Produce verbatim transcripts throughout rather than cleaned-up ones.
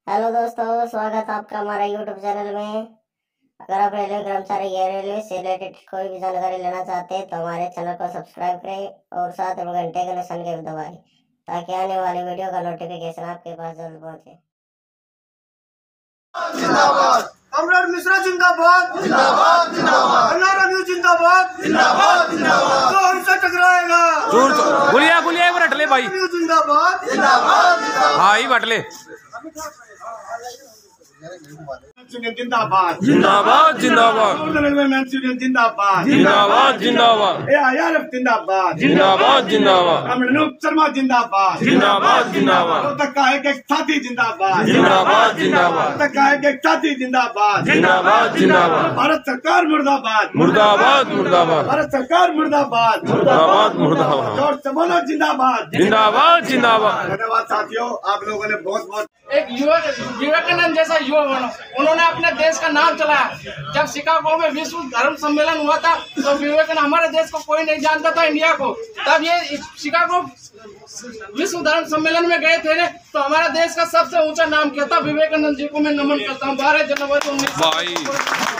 Hello दोस्तों, स्वागत है आपका हमारा यूट्यूब चैनल में। अगर आप रेलवे कर्मचारी या रेलवे से रिलेटेड कोई भी जानकारी लेना चाहते हैं तो हमारे चैनल को सब्सक्राइब करें और साथ में घंटे के निशान के भी दबाएं ताकि आने वाली वीडियो का नोटिफिकेशन आपके पास जल्द पहुंचे। जिंदाबाद कमरेड मिश्रा जिंदाबाद जिंदाबाद जिंदाबाद अन्ना रवि जिंदाबाद जिंदाबाद जिंदाबाद जो हमसे टकराएगा बोलिए बोलिए बटले भाई जिंदाबाद जिंदाबाद हाँ ही बटले जिंदाबाद जिंदाबाद जिंदाबाद रेलवे मैन जिंदाबाद जिंदाबाद जिंदाबाद एआईआरएफ जिंदाबाद जिंदाबाद जिंदाबाद अमरनूप शर्मा जिंदाबाद जिंदाबाद जिंदाबाद तक का एक एक साथी जिंदाबाद जिंदाबाद जिंदाबाद तक का एक एक साथी जिंदाबाद जिंदाबाद जिंदाबाद भारत सरकार मुर्दाबाद मुर्दाबाद मुर्दाबाद भारत सरकार मुर्दाबाद मुर्दाबाद मुर्दाबाद जोर से बोलो जिंदाबाद जिंदाबाद जिंदाबाद। धन्यवाद साथियों, आप लोगों ने बहुत बहुत एक युवा विवेकानंद जैसा युवा बनो। उन्होंने अपने देश का नाम चलाया। जब शिकागो में विश्व धर्म सम्मेलन हुआ था तो विवेकानंद, हमारे देश को कोई नहीं जानता था, इंडिया को, तब ये शिकागो विश्व धर्म सम्मेलन में गए थे ने, तो हमारे देश का सबसे ऊंचा नाम क्या था? विवेकानंद जी को मैं नमन करता हूँ। बारह जनवरी उन्नीस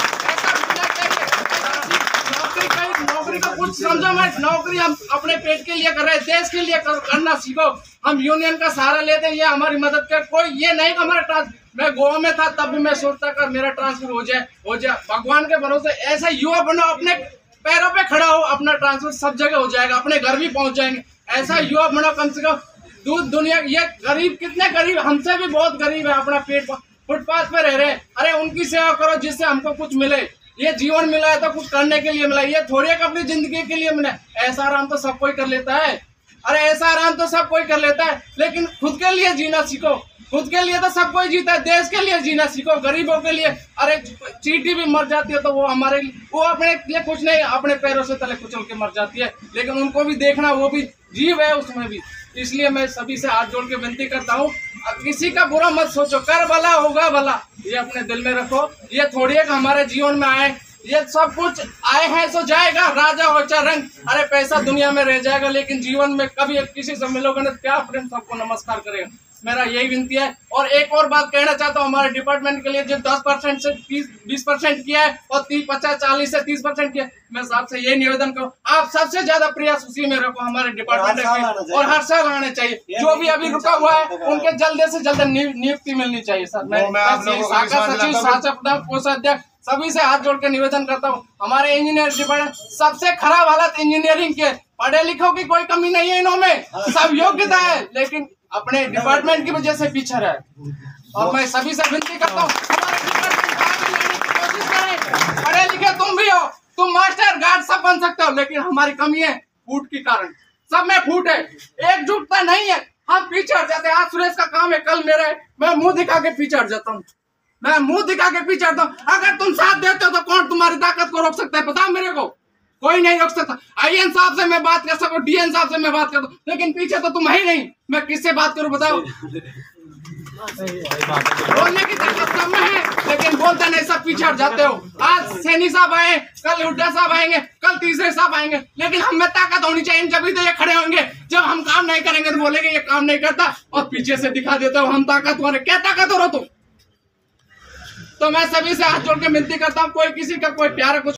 नौकरी का कुछ समझो मत। नौकरी हम अपने पेट के लिए कर रहे हैं, देश के लिए कर, करना सीखो। हम यूनियन का सहारा लेते हैं, ये हमारी मदद कर। कोई ये नहीं कि हमारा ट्रांस मैं गोवा में था तब भी मैं सोचता कर मेरा ट्रांसफर हो जाए हो जाए भगवान के भरोसे ऐसा युवा बनो, अपने पैरों पे खड़ा हो, अपना ट्रांसफर सब जगह हो जाएगा, अपने घर भी पहुंच जाएंगे। ऐसा युवा बनो। कम से कम दूध दुनिया, ये गरीब कितने गरीब, हमसे भी बहुत गरीब है, अपना पेट फुटपाथ पे रह रहे हैं। अरे उनकी सेवा करो जिससे हमको कुछ मिले। ये जीवन मिला है तो कुछ करने के लिए मिला, ये थोड़ी एक अपनी जिंदगी के लिए मिला। ऐसा आराम तो सब कोई कर लेता है। अरे ऐसा आराम तो सब कोई कर लेता है, लेकिन खुद के लिए जीना सीखो। खुद के लिए तो सब कोई जीता है, देश के लिए जीना सीखो, गरीबों के लिए। अरे चींटी भी मर जाती है तो वो हमारे वो अपने लिए कुछ नहीं, अपने पैरों से तले कुचल के मर जाती है, लेकिन उनको भी देखना, वो भी जीव है उसमें भी। इसलिए मैं सभी से हाथ जोड़ के विनती करता हूँ, किसी का बुरा मत सोचो, कर भला होगा भला, ये अपने दिल में रखो। ये थोड़ी है कि हमारे जीवन में आए, ये सब कुछ आए हैं सो जाएगा, राजा हो चाहे रंग। अरे पैसा दुनिया में रह जाएगा, लेकिन जीवन में कभी किसी से मिलोगे ना, क्या प्रेम सबको नमस्कार करेगा। मेरा यही विनती है। और एक और बात कहना चाहता हूँ, हमारे डिपार्टमेंट के लिए जो दस परसेंट से बीस परसेंट किया है और तीस पचास चालीस से तीस परसेंट किया, मैं आपसे यही निवेदन करूँ, आप सबसे ज्यादा प्रयास उसी में रखो हमारे डिपार्टमेंट में, और हर साल आने चाहिए। जो भी अभी रुका हुआ है उनके जल्द से जल्द नियुक्ति मिलनी चाहिए। सर मैं शाखा सचिव, शासक कोषाध्यक्ष सभी से हाथ जोड़ के निवेदन करता हूँ। हमारे इंजीनियर डिपार्टमेंट सबसे खराब हालत इंजीनियरिंग के, पढ़े लिखों की कोई कमी नहीं है इनमें, सब योग्यता है, लेकिन अपने डिपार्टमेंट की वजह से पीछे रहे। और मैं सभी से विनती करता हूँ, हमारे डिपार्टमेंट आगे लेने की कोशिश करें। पढ़े लिखे तुम भी हो, तुम मास्टर गार्ड सब बन सकते हो, लेकिन हमारी कमी है फूट के कारण, सब में फूट है, एकजुटता नहीं है, हम पीछे हट जाते हैं। आज सुरेश का काम है, कल मेरा है, मैं मुंह दिखा के पीछे हट जाता हूँ, मैं मुंह दिखा के पीछे हटता हूँ। अगर तुम साथ देते हो तो कौन तुम्हारी ताकत को रोक सकता है? बताओ मेरे को, कोई नहीं रोक सकता। आईएन साहब से मैं बात कर सकूं, डीएन साहब से मैं बात कर दूं, लेकिन पीछे तो तुम है ही नहीं, मैं किससे बात करूं बताओ? बोलने की ताकत कम है, लेकिन बोलते नहीं, सब पीछे हट जाते हो। आज सैनी साहब आए, कल हुड्डा साहब आएंगे, कल तीसरे साहब आएंगे, लेकिन हम में ताकत होनी चाहिए, जब तो ये खड़े होंगे। जब हम काम नहीं करेंगे तो बोलेंगे ये काम नहीं करता, और पीछे से दिखा देते हो हम ताकतवर है। क्या ताकतवर हो तुम? तो मैं सभी से हाथ जोड़ के विनती करता हूँ, कोई किसी का कोई प्यार कुछ